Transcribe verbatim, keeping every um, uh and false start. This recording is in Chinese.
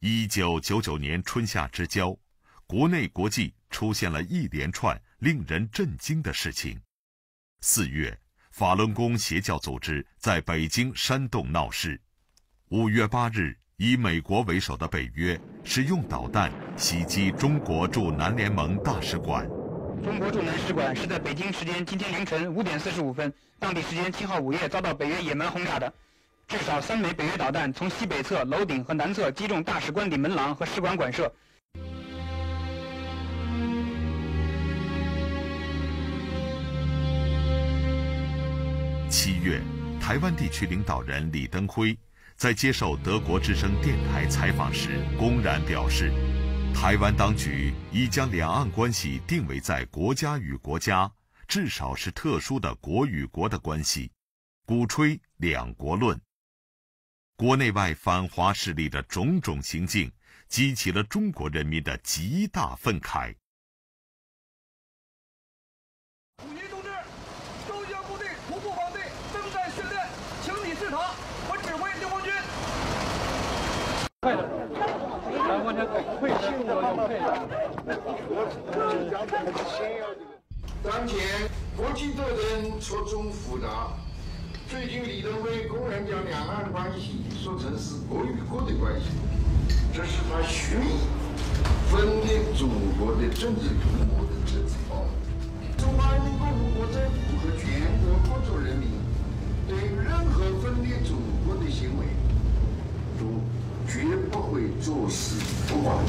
一九九九年春夏之交，国内国际出现了一连串令人震惊的事情。四月，法轮功邪教组织在北京煽动闹事。五月八日，以美国为首的北约使用导弹袭击中国驻南联盟大使馆。 中国驻南使馆是在北京时间今天凌晨五点四十五分，当地时间七号午夜遭到北约野蛮轰炸的。至少三枚北约导弹从西北侧楼顶和南侧击中大使官邸门廊和使馆馆舍。 七月，台湾地区领导人李登辉在接受德国之声电台采访时公然表示，台湾当局已将两岸关系定为在国家与国家，至少是特殊的国与国的关系，鼓吹两国论。国内外反华势力的种种行径，激起了中国人民的极大愤慨。 五一同志，中央部队徒步防队正在训练，请你视察，我指挥六方军。快点，来，我这会信我就配。当前国际斗争错综复杂。最近李登辉公然将两岸关系说成是国与国的关系，这是他蓄意分裂祖国的政治图谋的政治包袱。中华人民共和国政府和全国各族人民对于任何分裂祖国的行为，都绝不会坐视不管。